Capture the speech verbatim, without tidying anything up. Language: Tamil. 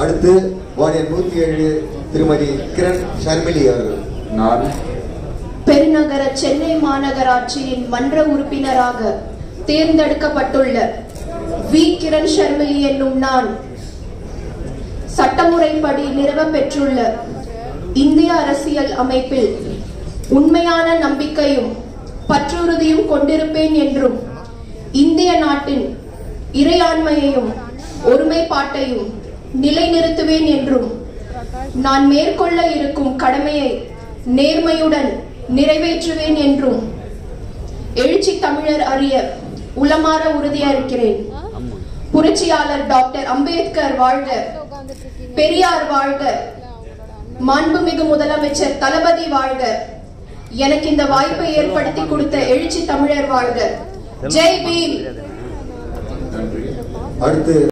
அடுத்து வார்டு எண் நூத்தி ஏழு திருமதி கிரண் ஷர்மிலி அவர்கள். நான் பெருநகர சென்னை மாநகராட்சியின் மன்ற உறுப்பினராக தேர்ந்தெடுக்கப்பட்டுள்ள வி கிரண் ஷர்மிலி என்னும் நான் சட்டமுறைப்படி நிறுவ பெற்றுள்ள இந்திய அரசியல் அமைப்பில் உண்மையான நம்பிக்கையும் பற்றுறுதியும் கொண்டிருப்பேன் என்றும் இந்திய நாட்டின் இறையாண்மையையும் ஒருமைப்பாட்டையும் நிலைநிறுத்துவேன் என்றும் நான் மேற்கொள்ள இருக்கும் கடமையை நேர்மையுடன் நிறைவேற்றுவேன் என்றும் எழுச்சி தமிழர் அறிய உளமாற உறுதியளிக்கிறேன். புரட்சியாளர் டாக்டர் அம்பேத்கர் வாழ்க, பெரியார் வாழ்க, மாண்புமிகு முதலமைச்சர் தளபதி வாழ்க. எனக்கு இந்த வாய்ப்பை ஏற்படுத்தி கொடுத்த எழுச்சி தமிழர் வாழ்க. ஜெய் பீம். அடுத்து